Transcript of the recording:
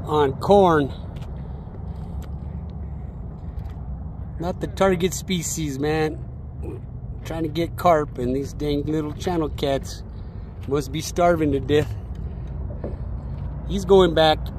on corn. Not the target species, man. Trying to get carp, and these dang little channel cats must be starving to death. He's going back.